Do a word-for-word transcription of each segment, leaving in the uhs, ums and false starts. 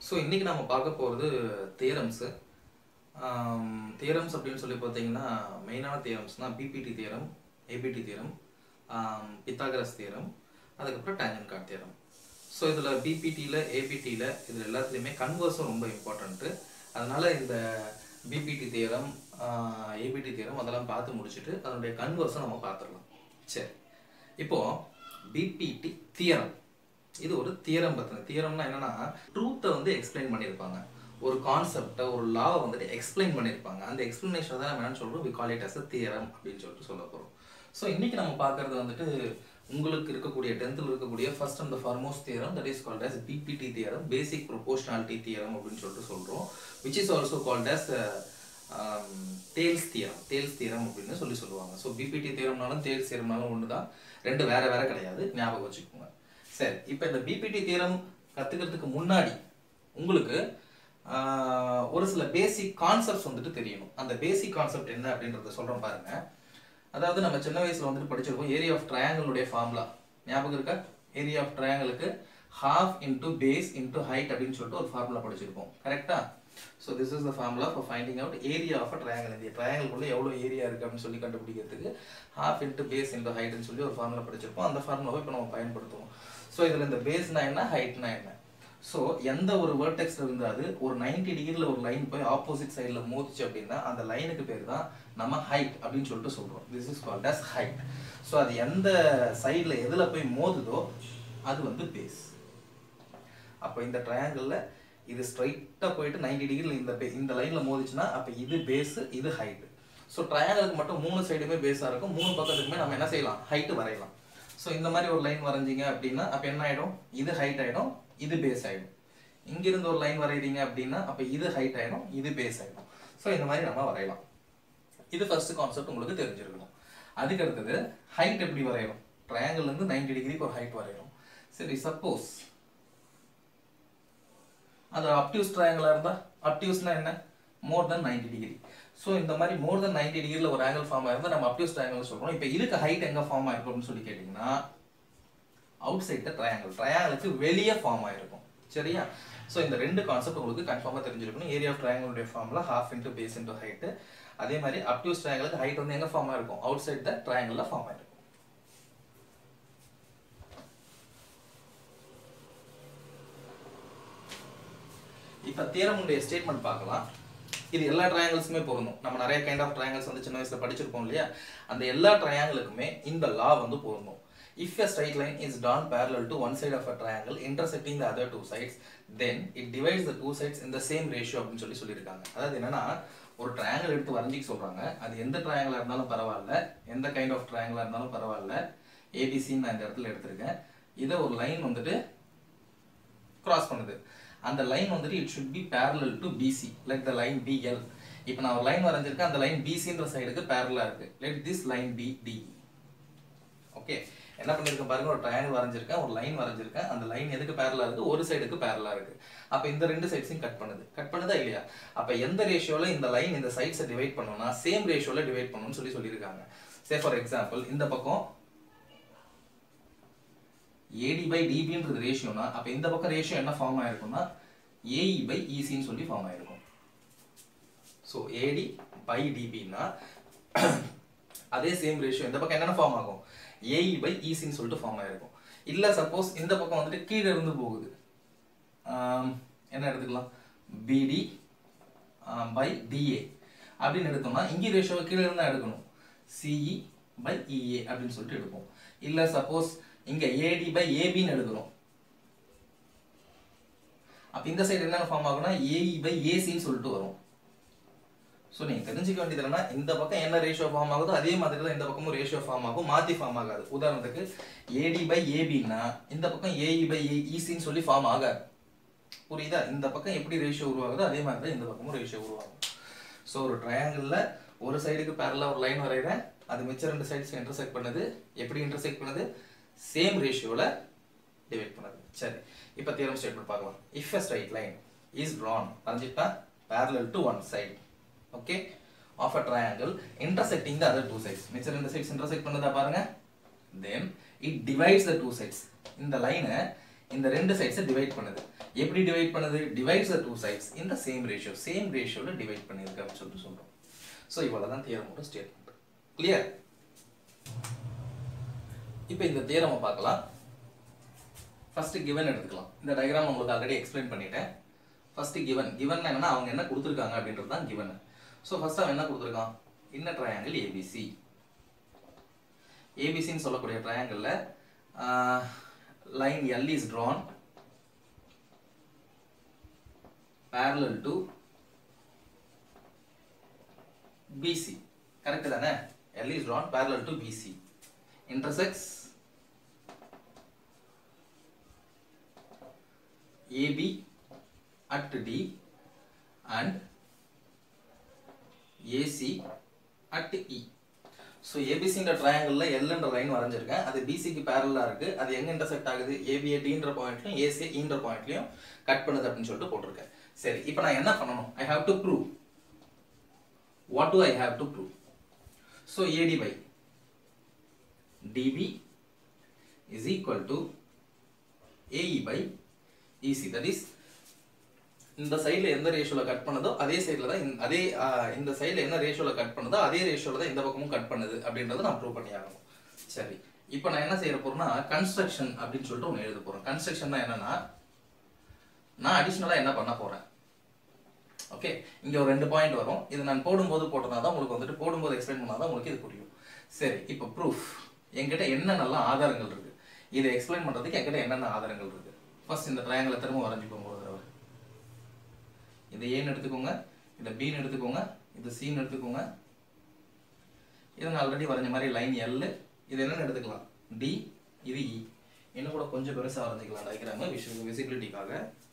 So இன்றைக்கி நம்ம பார்க்க போகிறது தியரம்ஸு. தியரம்ஸ் அப்படின்னு சொல்லி பார்த்தீங்கன்னா மெயினான தியரம்ஸ்னால் BPT theorem, ABT theorem, Pythagoras theorem, அதுக்கப்புறம் டேஞ்சன்ட் கார்ட் தியரம். ஸோ இதில் பிபிடியில் ஏபிடியில் இதில் எல்லாத்துலேயுமே கன்வர்ஸும் ரொம்ப இம்பார்ட்டண்ட்டு. அதனால் இந்த பிபிடி தியரம், ஏபிடி தியரம் அதெல்லாம் பார்த்து முடிச்சுட்டு அதனுடைய கன்வர்ஸும் நம்ம பார்த்துடலாம். சரி, இப்போது பிபிடி தியரம், இது ஒரு தியரம் பற்றின. தியரம்னா என்னன்னா ட்ரூத்தை வந்து எக்ஸ்பிளைன் பண்ணியிருப்பாங்க, ஒரு கான்செப்டை ஒரு லாவை வந்துட்டு எக்ஸ்பிளைன் பண்ணியிருப்பாங்க. அந்த எக்ஸ்பிளனேஷன் தான் நம்ம என்னன்னு சொல்கிறோம், we call it as a theorem அப்படின்னு சொல்லிட்டு சொல்ல போகிறோம். ஸோ இன்றைக்கி நம்ம பார்க்குறது வந்துட்டு உங்களுக்கு இருக்கக்கூடிய டென்த்தில் இருக்கக்கூடிய first and foremost theorem, that is called as BPT theorem, basic proportionality theorem அப்படின்னு சொல்லிட்டு சொல்கிறோம். Which is also called as Thales theorem, Thales theorem அப்படின்னு சொல்லி சொல்லுவாங்க. ஸோ பிபிடி தியரம்னாலும் தேல்ஸ் தியரம்னாலும் ஒன்று தான், ரெண்டு வேற வேற கிடையாது, ஞாபகம் வச்சுக்கோங்க. சரி, இப்போ இந்த பிபிடி தியரம் கற்றுக்கிறதுக்கு முன்னாடி உங்களுக்கு ஒரு சில பேசிக் கான்செப்ட்ஸ் வந்துட்டு தெரியணும். அந்த பேசிக் கான்செப்ட் என்ன அப்படின்றத சொல்கிறோம் பாருங்க. அதாவது நம்ம சின்ன வயசில் வந்துட்டு படிச்சிருக்கோம் ஏரியா ஆஃப் ட்ரையாங்கிளுடைய ஃபார்முலா ஞாபகம் இருக்கா? ஏரியா ஆஃப் ட்ரையாங்கிளுக்கு half into base into height அப்படின்னு சொல்லிட்டு ஒரு ஃபார்முலா படிச்சிருக்கோம், கரெக்டா? So this is the formula for finding out area of a triangle. இந்த ட்ரையாங்கிள்குள்ளே எவ்வளோ ஏரியா இருக்குது அப்படின்னு சொல்லி கண்டுபிடிக்கிறதுக்கு ஹாஃப் இன்டூ பேஸ் இன்டூ ஹைட்னு சொல்லி ஒரு ஃபார்முலா படிச்சிருப்போம். அந்த ஃபார்முலாவை இப்போ நம்ம பயன்படுத்துவோம். ஸோ இதில் இந்த பேஸ்னா என்ன, ஹைட்னா என்ன? ஸோ எந்த ஒரு வேர்டெக்ஸ்ல இருந்தாது ஒரு நைன்டி டிகிரியில் ஒரு லைன் போய் ஆப்போசிட் சைடில் மோதிச்சு அப்படின்னா அந்த லைனுக்கு பேர் தான் நம்ம ஹைட் அப்படின்னு சொல்லிட்டு சொல்கிறோம். This is called as height. So அது எந்த சைடில் எதில் போய் மோதுதோ அது வந்து பேஸ். அப்போ இந்த ட்ரையாங்கிளில் இது ஸ்ட்ரைட்டாக போயிட்டு நைன்டி டிகிரியில் இந்த இந்த லைனில் மோதிச்சுன்னா அப்போ இது பேஸு, இது ஹைட்டு. ஸோ ட்ரையாங்கிளுக்கு மட்டும் மூணு சைடுமே பேஸாக இருக்கும், மூணு பக்கத்துக்குமே நம்ம என்ன செய்யலாம், ஹைட்டு வரையலாம். ஸோ இந்த மாதிரி ஒரு லைன் வரைஞ்சிங்க அப்படின்னா அப்போ என்ன ஆகிடும், இது ஹைட் ஆகிடும், இது பேஸ் ஆகிடும். இங்கிருந்து ஒரு லைன் வரைகிறீங்க அப்படின்னா அப்போ இது ஹைட் ஆகிடும், இது பேஸ் ஆகிடும். ஸோ இந்த மாதிரி நம்ம வரையலாம். இது ஃபர்ஸ்ட் கான்செப்ட் உங்களுக்கு தெரிஞ்சிருக்கணும். அதுக்கு அடுத்தது ஹைட் எப்படி வரையணும், ட்ரையாங்கிள்லேருந்து நைன்டி டிகிரிக்கு ஒரு ஹைட் வரையணும். சரி, சப்போஸ் அது அப்டியூஸ் ட்ரையாங்கிளாக இருந்தால், அப்டியூஸ்னா என்ன, more than ninety degree. So இந்த மாதிரி மோர் தென் நைன்டி டிகிரியில் ஒரு ஆங்கிள் ஃபார்ம் ஆயிருந்தால் நம்ம அப்டியூஸ் ட்ரையாங்கிள் சொல்கிறோம். இப்போ இதுக்கு ஹைட் எங்கே ஃபார்ம் ஆயிருக்கும்னு சொல்லி கேட்டிங்கன்னா அவுட் சைட் த ட்ரையாங்கிள், ட்ரையாங்கிளுக்கு வெளியே ஃபார்ம் ஆயிருக்கும். சரியா? ஸோ இந்த ரெண்டு கான்செப்ட் உங்களுக்கு கன்ஃபார்மாக தெரிஞ்சிருக்கணும். ஏரியா ஆஃப் ட்ரையாங்கிளுடைய formula half into base into height. அதே மாதிரி அப்டியூஸ் ட்ரையாங்கிளுக்கு ஹைட் வந்து எங்கே ஃபார்ம் ஆயிருக்கும், அவுட் சைட் த ட்ரையாங்கிளில் ஃபார்ம் ஆயிருக்கும். இப்போ தியரமுடைய ஸ்டேட்மெண்ட் பார்க்கலாம். இது எல்லா ட்ரையாங்கிள்ஸுமே பொருந்தும். நம்ம நிறைய கைண்ட் ஆஃப் ட்ரையாங்கிள்ஸ் வந்து சின்ன வயசுல படிச்சிருப்போம் இல்லையா? அந்த எல்லா ட்ரையாங்கிளுக்குமே இந்த லா வந்து பொருந்தும். If a straight line is drawn parallel to one side of a triangle intersecting the other two sides, then it divides the two sides in the same ratio அப்படின்னு சொல்லி சொல்லியிருக்காங்க. அதாவது என்னன்னா ஒரு ட்ரையாங்கிள் எடுத்து வரைஞ்சிக்க சொல்றாங்க. அது எந்த ட்ரையாங்கிளாக இருந்தாலும் பரவாயில்ல, எந்த கைண்ட் ஆஃப் ட்ரையாங்கிளாக இருந்தாலும் பரவாயில்ல, ஏபிசின்னு நான் இந்த இடத்துல எடுத்திருக்கேன். இதை ஒரு லைன் வந்துட்டு கிராஸ் பண்ணுது. அந்த லைன் வந்துட்டு it should be parallel to B C, like the line B L. இப்போ நான் ஒரு லைன் வரைஞ்சிருக்கேன், அந்த லைன் B Cன்ற சைடுக்கு parallel இருக்கு. Let this line be D. Okay, என்ன பண்ணிருக்கேன் பாருங்க, ஒரு ட்ரையாங்கிள் வரைஞ்சிருக்கேன், ஒரு லைன் வரைஞ்சிருக்கேன், அந்த லைன் எதுக்கு parallel இருக்கு, ஒரு சைடுக்கு parallel இருக்கு. அப்ப இந்த ரெண்டு சைட்ஸையும் கட் பண்ணுது. கட் பண்ணுதா இல்லையா? அப்ப எந்த ரேஷியோல இந்த லைன் இந்த சைட்ஸை டிவைட் பண்ணனும்னா சேம் ரேஷியோல டிவைட் பண்ணனும்னு சொல்லி சொல்லிருக்காங்க. சே ஃபார் எக்ஸாம்பிள் இந்த பக்கம் A D by D B ன்றது ரேஷியோனா அப்ப இந்த பக்கம் ரேஷியோ என்ன ஃபார்ம் ஆயிருக்கும்னா A E by E C ன்னு சொல்லி ஃபார்ம் ஆயிருக்கும். So A D by D B னா அதே சேம் ரேஷியோ இந்த பக்கம் என்னென்ன ஃபார்ம் ஆகும், A E by E C ன்னு சொல்லிட்டு ஃபார்ம் ஆயிருக்கும். இல்ல சப்போஸ் இந்த பக்கம் வந்துட்டு கீழ இருந்து போகுது, என்ன எடுத்துக்கலாம், B D by D A அப்படின்னு எடுத்தோம்னா இங்க ரேஷியோ கீழ இருந்து எடுக்கணும், C E by E A அப்படின்னு சொல்லிட்டு எடுப்போம். இல்ல சப்போஸ் இங்க A D by A B ன்னு எடுக்கிறோம், அப்ப இந்த சைடு என்ன ஃபார்ம் ஆகும்னா A E by A C ன்னு சொல்லிட்டு வரும். சோ நீங்க தெரிஞ்சுக்க வேண்டியது என்னன்னா இந்த பக்கம் என்ன ரேஷியோ ஃபார்ம் ஆகுதோ அதே மாதிரி தான் இந்த பக்கமும் ரேஷியோ ஃபார்ம் ஆகும், மாத்தி ஃபார்ம் ஆகாது. உதாரணத்துக்கு A D by A B ன்னா இந்த பக்கம் A E by E C ன்னு சொல்லி ஃபார்ம் ஆகாது. புரியுதா? இந்த பக்கம் எப்படி ரேஷியோ உருவாகுதோ அதே மாதிரி தான் இந்த பக்கமும் ரேஷியோ உருவாகும். சோ ஒரு ட்ரையாங்கிள்ல ஒரு சைடுக்கு parallel ஒரு லைன் வரையறேன், அது மிச்ச ரெண்டு சைட்ஸ் இன்டர்செக்ட் பண்ணுது. எப்படி இன்டர்செக்ட் பண்ணுது, சேம் ரேஷியோல டிவைட் பண்ணுது. சரி, இப்போ தியரம் ஸ்டேட்மெண்ட் பார்க்கலாம். If a straight line is drawn வரைஞ்சிட்டா parallel to one side, okay, of a triangle intersecting the other two sides, மிச்ச ரெண்டு சைட்ஸ் இன்டர்செக்ட் பண்ணுதா பாருங்க, then it divides the two sides. இந்த லைனை இந்த ரெண்டு சைட்ஸை டிவைட் பண்ணுது. எப்படி டிவைட் பண்ணுது? divides the two sides in the same ratio. same ratioல டிவைட் பண்ணிருக்கு அப்படி சொல்லிட்டு சொல்றோம். சோ இவ்வளவுதான் தியரமோட ஸ்டேட்மெண்ட். கிளியர்? இப்போ இந்த தியரமை பார்க்கலாம். ஃபர்ஸ்ட் given எடுத்துக்கலாம். இந்த டயகிராம் உங்களுக்கு ஆல்ரெடி எக்ஸ்பிளைன் பண்ணிட்டேன். ஃபர்ஸ்ட் given given என்னன்னா அவங்க என்ன கொடுத்திருக்காங்க அப்படின்றது தான் given. சோ ஃபர்ஸ்ட் அவன் என்ன கொடுத்திருக்கான்? இன்ன triangle A B C. A B C ன்னு சொல்லக்கூடிய ட்ரையாங்கிள்ல line L is drawn parallel to B C. Correct தானே? L is drawn parallel to B C. Intersects A B at D and A C at E. So A B C என்ற ட்ரையாங்கிள்ல L என்ற line வரைஞ்சிருக்கேன். அது B C க்கு parallel-ஆ இருக்கு. அது எங்க intersect ஆகுது? A B at D என்ற பாயிண்ட்லயும் A C E என்ற பாயிண்ட்லயும் கட் பண்ணுது அப்படினு சொல்லிட்டு போட்டுருக்கேன். சரி, இப்போ நான் என்ன பண்ணனும்? I have to prove. What do I have to prove? So A D by D B is equal to A E by E C. That is, இந்த சைடுல எந்த ரேஷியோல கட் பண்ணதோ அதே சைடுல தான் அதே இந்த சைடுல என்ன ரேஷியோல கட் பண்ணதோ அதே ரேஷியோல தான் இந்த பக்கமும் கட் பண்ணுது அப்படின்றத நான் ப்ரூவ் பண்ணி ஆகணும். சரி, இப்போ நான் என்ன செய்ய போறேன்னா கன்ஸ்ட்ரக்ஷன் அப்படின்னு சொல்லிட்டு ஒன்னு எழுத போறேன். கன்ஸ்ட்ரக்ஷன்னா என்னன்னா நான் அடிஷனலா என்ன பண்ண போறேன்? ஓகே, இங்க ஒரு ரெண்டு பாயிண்ட் வரும். இது நான் போடும்போது போட்டனா தான் உங்களுக்கு வந்துட்டு போடும்போது எக்ஸ்பிளைன் பண்ணாதான் உங்களுக்கு இது புரியும். சரி, இப்போ ப்ரூஃப் என்கிட்ட என்ன நல்ல ஆதாரங்கள் இருக்கு இதை எக்ஸ்பிளைன் பண்றதுக்கு என்கிட்ட என்னென்ன ஆதாரங்கள் இருக்கு? ஃபர்ஸ்ட் இந்த ட்ரையாங்கிளை திரும்ப வரைஞ்சுக்கோங்க. ஒரு தடவை இதை ஏன்னு எடுத்துக்கோங்க, இதை பின்னு எடுத்துக்கோங்க, இது சின்னு எடுத்துக்கோங்க. இதை நான் ஆல்ரெடி வரைஞ்ச மாதிரி லைன் L, இது என்னன்னு எடுத்துக்கலாம் D, இது E. இன்னும் கூட கொஞ்சம் பெருசா வரைஞ்சிக்கலாம் டயகிராம் விஷுவல் விசிபிலிட்டிக்காக.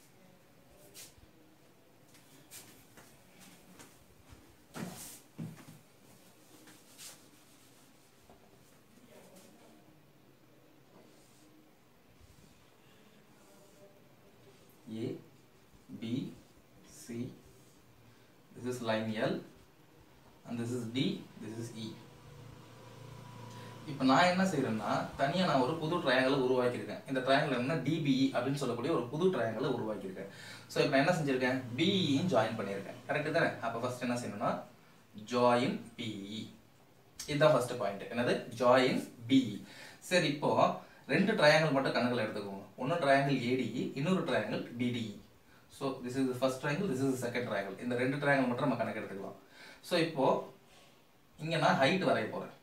A, B, C, this is line L and this is D, this is E. இப்போ நான் என்ன செய்யறேன்னா தனியா நான் ஒரு புது ட்ரையாங்கிளை உருவாக்கி இருக்கேன். இந்த ட்ரையாங்கிள் என்ன D B E அப்படின்னு சொல்லக்கூடிய ஒரு புது ட்ரையாங்கிளை உருவாக்கி இருக்கேன். சோ இப்போ நான் என்ன செஞ்சிருக்கேன்? B E யும் ஜாயின் பண்ணியிருக்கேன். கரெக்ட் தானே? அப்ப ஃபர்ஸ்ட் என்ன செய்யணும்னா ஜாயின் B E. இதுதான் ஃபர்ஸ்ட் பாயிண்ட். என்னது? Join B E. சரி, இப்போ ரெண்டு ட்ரையாங்கிள் மட்டும் கணக்குல எடுத்துக்கோங்க. ஒன்னு ட்ரையாங்கிள் A D E, இன்னொரு triangle B D E. So this is the first triangle, this is the second triangle. இந்த ரெண்டு ட்ரையாங்கிள் மட்டும் நம்ம கணக்கு எடுத்துக்கலாம். சோ இப்போ இங்க நான் ஹைட் வரைய போறேன்.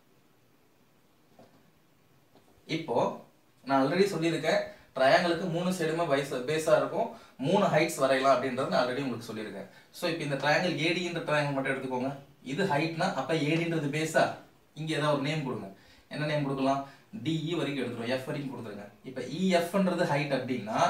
இப்போ நான் ஆல்ரெடி சொல்லியிருக்கேன் ட்ரையாங்கிளுக்கு மூணு சைடுமே பேஸா இருக்கும், மூணு ஹைட்ஸ் வரையலாம் அப்படின்றது நான் ஆல்ரெடி உங்களுக்கு சொல்லியிருக்கேன். சோ இப்போ இந்த ட்ரையாங்கிள் A D என்ற ட்ரையாங்கிள் மட்டும் எடுத்துக்கோங்க. இது ஹைட்னா அப்ப A D ன்றது பேஸா? இங்க ஏதாவது ஒரு நேம் கொடுங்க. என்ன நேம் கொடுக்கலாம்? D E வரைக்கும் எடுத்துறோம், F வரைக்கும் கொடுத்துருங்க. இப்போ E F ன்றது ஹைட் அப்படின்னா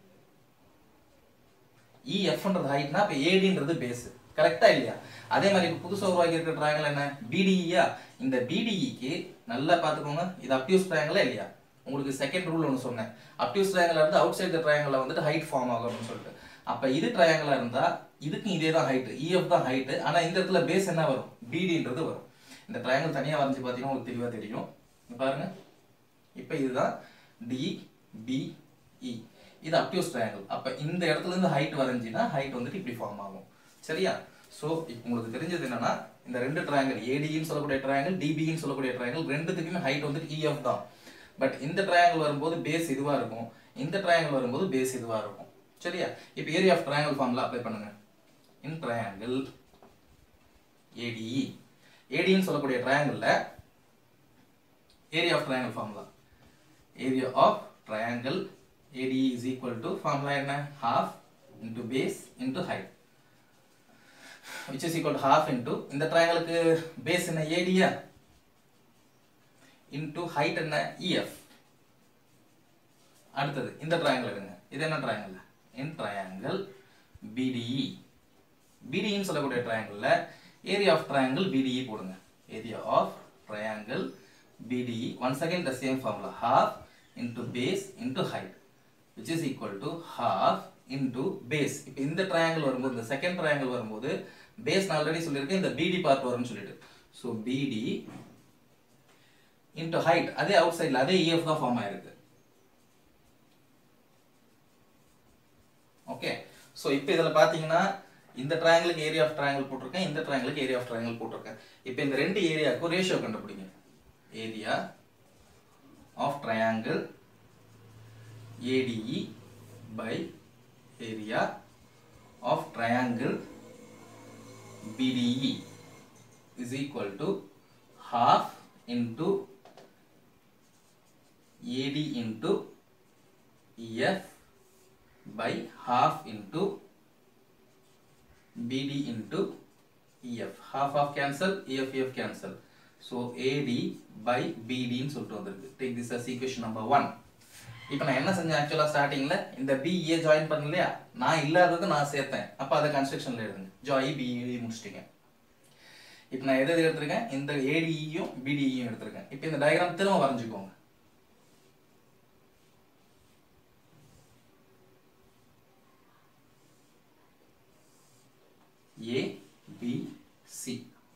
E F ன்றது ஹைட்னா அப்ப A D ன்றது பேஸ். கரெக்ட்டா இல்லையா? அதே மாதிரி புதுசா உருவாக்கி இருக்கிற ட்ரையாங்கிள் என்ன? B D E. இந்த B D E க்கு நல்லா பாத்துக்கோங்க, இது அப்டியூஸ் ட்ரையாங்கிளா இல்லையா? உங்களுக்கு செகண்ட் ரூல் ஒன்னு சொன்னேன். அப்டியூஸ் ட்ரையாங்கிளா இருந்து அவுட் சைடு தி ட்ரையாங்கிள்ல வந்துட்டு ஹைட் ஃபார்ம் ஆகும் அப்படின்னு சொல்லிட்டு. அப்ப இது ட்ரையாங்கிளா இருந்தா இதுக்கு இதே தான் ஹைட், E F தான் ஹைட். ஆனா இந்த இடத்துல பேஸ் என்ன வரும்? B D ன்றது வரும். இந்த ட்ரையாங்கிள் தனியா வரைஞ்சு பாத்தீங்கன்னா உங்களுக்கு தெளிவா தெரியும். பாருங்க, இப்போ இதுதான் D B E. இது அப்டியூஸ் ட்ரையாங்கிள். அப்ப இந்த இடத்துல இருந்து ஹைட் வரைஞ்சினா ஹைட் வந்துட்டு இப்படி ஃபார்ம் ஆகும். சரியா? சோ இப்போ உங்களுக்கு தெரிஞ்சது என்னன்னா இந்த ரெண்டு ட்ரையாங்கிள் A D ன்னு சொல்லக்கூடிய ட்ரையாங்கிள், D B ன்னு சொல்லக்கூடிய ட்ரையாங்கிள் ரெண்டுத்துக்குமே ஹைட் வந்துட்டு E F தான். பட் இந்த ட்ரையாங்கிள் வரும்போது பேஸ் இதுவா இருக்கும், இந்த ட்ரையாங்கிள் வரும்போது பேஸ் இதுவா இருக்கும். சரியா? இப்போ area of triangle formula apply பண்ணுங்க. In triangle A D E, A D ன்னு சொல்லக்கூடிய ட்ரையாங்கிள்ல area of triangle formula, area of triangle A D E is equal to formula என்ன? half into base into height, which is equal to half into இந்த ட்ரையாங்கிளுக்கு base என்ன? A D into height என்ன? E F. அடுத்தது இந்த triangle எடுங்க. இது என்ன triangle? In triangle B D E. B D E ன்னு சொல்லக்கூடிய ட்ரையாங்கிள்ல area of triangle B D E போடுங்க. Area of triangle B D E, once again the same formula, half into base into height, which is equal to half into base. இப்போ இந்த triangle வரும்போது, இந்த second triangle வரும்போது base நான் already சொல்லியிருக்கேன், இந்த B D part வரும்னு சொல்லிட்டு. So B D into height, அதே அவுட் சைடில் அதே E F தான் ஃபார்ம் ஆயிருக்கு. ஸோ இப்போ இதில் பார்த்தீங்கன்னா இந்த ட்ரையாங்கிளுக்கு ஏரியா ஆஃப் ட்ரையாங்கிள் போட்டிருக்கேன், இந்த ட்ரையாங்கிளுக்கு ஏரியா ஆஃப் ட்ரையாங்கிள் போட்டிருக்கேன். இப்போ இந்த ரெண்டு ஏரியாவுக்கும் ரேஷியோ கண்டுபிடிங்க. Area of triangle ADE by area of triangle BDE is equal to half into A D into E F by half into B D into E F. Half of cancel, E F E F cancel. So A D by B D ன்னு சொல்லிட்டு வந்திருக்கு. Take this as equation number one. இப்போ நான் என்ன செஞ்சேன் ஆக்சுவலா ஸ்டார்டிங்ல இந்த B E ஜாயின் பண்ணலையா, நான் இல்லாததை நான் சேர்த்தேன். அப்போ அதை கன்ஸ்ட்ரக்ஷன்ல எழுதுங்க. ஜாய் B E முடிச்சிட்டீங்க. இப்போ நான் எது எடுத்திருக்கேன், இந்த ஏடிஇயும் பிடிஇயும் எடுத்திருக்கேன். இப்போ இந்த டயக்ராம் திரும்ப வரைஞ்சுக்கோங்க. A B C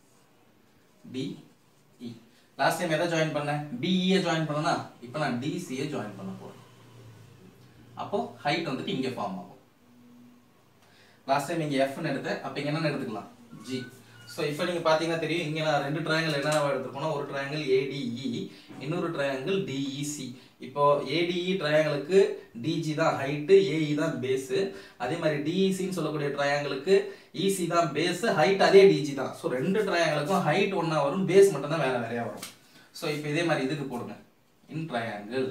DE. Last time எதை ஜாயின் பண்ணேன், பிஇயை ஜாயின் பண்ணனா, இப்போ நான் டிசியை ஜாயின் பண்ண போறேன். அப்போ ஹைட் வந்துட்டு இங்கே ஃபார்ம் ஆகும். லாஸ்ட் டைம் இங்கே எஃப்னு எடுத்தேன், அப்போ இங்கே என்னன்னு எடுத்துக்கலாம், ஜி. ஸோ இப்போ நீங்கள் பார்த்தீங்கன்னா தெரியும், இங்கே நான் ரெண்டு ட்ரையாங்கிள் என்ன எடுத்துருக்கோம்னா, ஒரு ட்ரையாங்கிள் ஏடிஇ, இன்னொரு ட்ரையாங்கிள் டிஇசி. இப்போ ஏடிஇ ட்ரையாங்கிளுக்கு டிஜி தான் ஹைட்டு, ஏஇ தான் பேஸு. அதே மாதிரி டிஇசின்னு சொல்லக்கூடிய ட்ரையாங்கிளுக்கு இசி தான் பேஸு, ஹைட் அதே டிஜி தான். ஸோ ரெண்டு ட்ரையாங்கிளுக்கும் ஹைட் ஒன்றா வரும், பேஸ் மட்டும் தான் வேற வேறையா வரும். ஸோ இப்போ இதே மாதிரி இதுக்கு போடுங்க, in triangle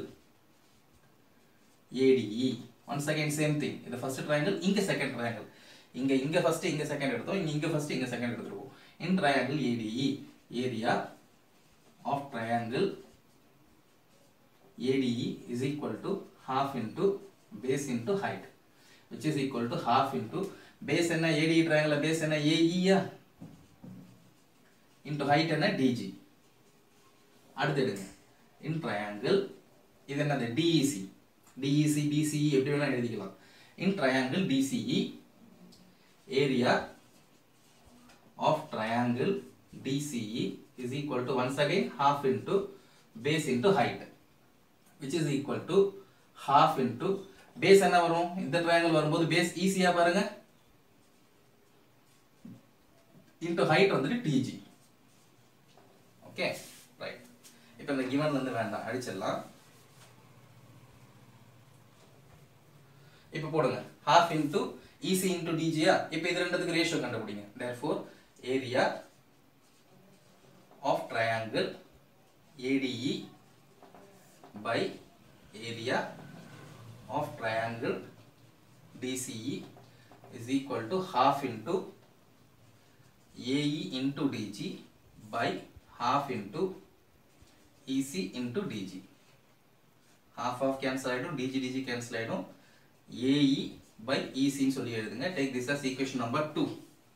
ADE. Once again same thing, இது ஃபர்ஸ்ட் ட்ரையாங்கிள், இங்கே செகண்ட் ட்ரையாங்கிள். இங்க இங்க ஃபர்ஸ்ட் இங்க செகண்ட் எடுத்தோம், இங்க இங்க ஃபர்ஸ்ட் இங்க செகண்ட் எடுத்துருவோம். In triangle ADE, area of triangle ADE is equal to half into base into height, which is equal to half into base என்ன, ஏடிஇ ட்ரையாங்கிள் base என்ன, ஏஇயா, into height என்ன, டிஜி. அடுத்து எடுங்க, இன் ட்ரையாங்கிள் இது என்னது, டிஇசி. டிஇசி டிசிஇ எப்படி வேணா எழுதிக்கலாம். In triangle DCE, area of triangle D C E is equal to once again half into base into height, which is equal to half into base என்ன வரும், இந்த triangle வரும்போது base ஈஸியா பாருங்க, into height வந்துட்டு D G. Okay right. இப்போ இந்த given வந்து வேண்டாம், அடிச்சிடலாம். இப்போ போடுங்க half into E C into D G. இப்போ இது ரெண்டுத்துக்கு ரேஷியோ கண்டுபிடிங்க. Therefore area of triangle A D E by area of triangle D C E is equal to half into A E into D G by half into E C into D G. Half of cancel ஆயிடும், D G D G cancel ஆயிடும். A E by E C ன்னு சொல்லி எழுதுங்க. Take this as equation number two.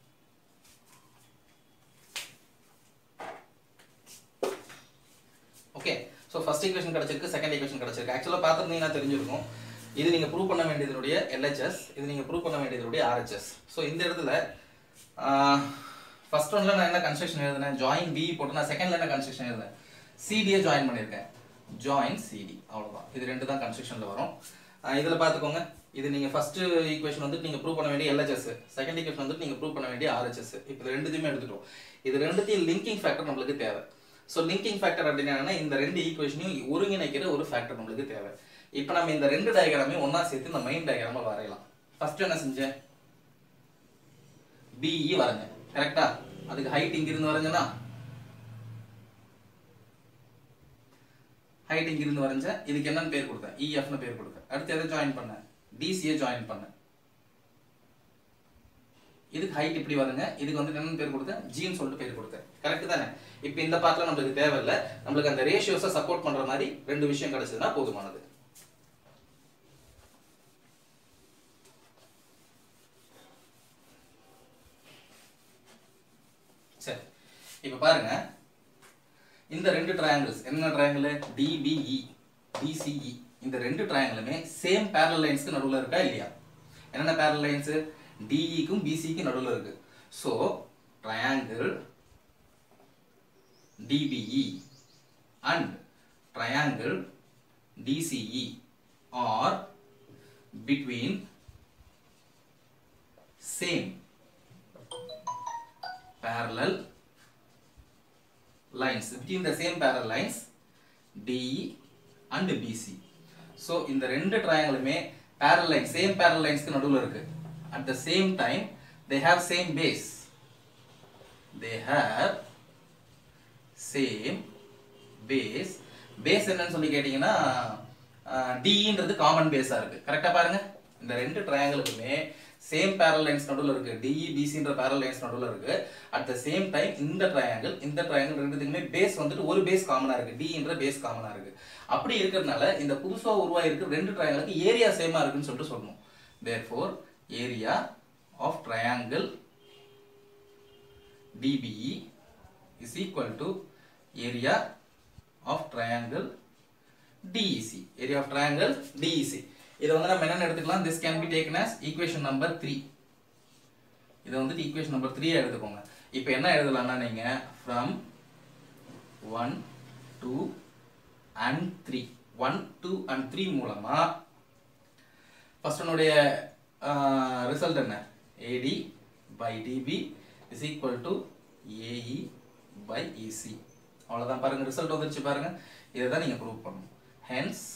Okay, so first equation கிடைச்சிருக்கு, second equation கிடைச்சிருக்கு. ஆக்சுவலாக பார்த்துருந்தீங்கன்னா தெரிஞ்சிருக்கும், இது நீங்கள் ப்ரூவ் பண்ண வேண்டியதுடைய L H S, இது நீங்கள் ப்ரூவ் பண்ண வேண்டியதுடைய R H S. ஸோ இந்த இடத்துல ஃபர்ஸ்ட் ஒன்ல நான் என்ன கன்ஸ்ட்ரக்ஷன் எழுதுனேன், ஜாயின் பி போட்டு, நான் செகண்ட்ல என்ன கன்ஸ்ட்ரக்ஷன் எழுதுனேன், சிடியை ஜாயின் பண்ணியிருக்கேன், ஜாயின் சிடி, அவ்வளோதான். இது ரெண்டு தான் கன்ஸ்ட்ரக்ஷனில் வரும். இதில் பார்த்துக்கோங்க, இது நீங்கள் ஃபர்ஸ்ட் ஈக்குவேஷன் வந்து நீங்கள் ப்ரூவ் பண்ண வேண்டிய L H S, second equation வந்து நீங்கள் ப்ரூவ் பண்ண வேண்டிய R H S. இப்போ இது ரெண்டுத்தையுமே எடுத்துட்டோம். இது ரெண்டுத்தையும் லிங்கிங் ஃபேக்டர் நம்மளுக்கு தேவை. ஸோ லிங்கிங் ஃபேக்டர் அப்படின்னா இந்த ரெண்டு ஈக்குவேஷனையும் ஒருங்கிணைக்கிற ஒரு ஃபேக்டர் நம்மளுக்கு தேவை. இப்போ நம்ம இந்த ரெண்டு டயக்ராமே ஒன்னா சேர்த்து இந்த மெயின் டயக்ராமா வரையலாம். ஃபர்ஸ்ட் என்ன செஞ்சேன், பிஇ வரைஞ்சேன், கரெக்டா? அதுக்கு ஹைட் இங்கிருந்து வரைஞ்சேன்னா, ஹைட் இங்கிருந்து வரைஞ்சேன், இதுக்கு என்னன்னு பேர் கொடுத்தேன், இஎஃப்னு பேர் கொடுத்தேன். அடுத்து எதை ஜாயின் பண்ணேன், டிசியை ஜாயின் பண்ணேன். இதுக்கு ஹைட் இப்படி வருங்க, இதுக்கு வந்து என்னன்னு பேர் கொடுத்தேன், ஜின்னு சொல்லிட்டு பேர் கொடுத்தேன், கரெக்ட் தானே? இப்போ இந்த பார்ட்ல நம்மளுக்கு தேவையில்லை, நம்மளுக்கு அந்த ரேஷியோஸை சப்போர்ட் பண்ற மாதிரி ரெண்டு விஷயம் கிடைச்சதுன்னா போதுமானது. சரி, இப்போ பாருங்க, இந்த ரெண்டு ட்ரையாங்கிள்ஸ் என்ன ட்ரையாங்கிள், டிபிஇ டிசிஇ, இந்த ரெண்டு ட்ரையாங்கிளுமே சேம் பேரலல் லைன்ஸ்க்கு நடுவில் இருக்கா இல்லையா? என்னென்ன பேரலல் லைன்ஸ், டிஇக்கும் பிசிக்கும் நடுவில் இருக்கு. So triangle DBE and triangle DCE are between same parallel lines between the same parallel lines D E and B C. So இந்த ரெண்டு triangleமே parallel lines same parallel lines க்கு நடுவுல இருக்கு. At the same time they have same base. They have same base. Base என்னன்னு சொல்லி கேட்டீங்கன்னா D ன்றது common பேஸா இருக்கு. கரெக்ட்டா பாருங்க. இந்த ரெண்டு triangleக்குமே same parallel lines நடுவுல இருக்கு. D E B C ன்ற parallel lines நடுவுல இருக்கு. At the same time இந்த triangle இந்த triangle ரெண்டுத்துக்குமே base வந்துட்டு ஒரு base காமனா இருக்கு. D ன்ற base காமனா இருக்கு. அப்படி இருக்கிறதுனால இந்த புதுசா உருவாகி இருக்க ரெண்டு triangleக்கு ஏரியா சேமா இருக்குன்னு சொல்லிட்டு சொல்லணும். Therefore area of triangle D B E is equal to area of triangle D E C. Area of triangle D E C. இத வந்து நம்ம என்ன எடுத்துக்கலாம்? This can be taken as equation number three. இத வந்து equation number three எடுத்துக்கோங்க. இப்போ என்ன எழுதலாம்னா நீங்க from one, two and three. one, two and three மூலமா first ஒன்னுடைய ரிசல்ட் என்ன? A D by D B is equal to A E by E C. அவ்வளவுதான் பாருங்க ரிசல்ட் வந்துருச்சு பாருங்க. இத தான் நீங்க ப்ரூவ் பண்ணணும். Hence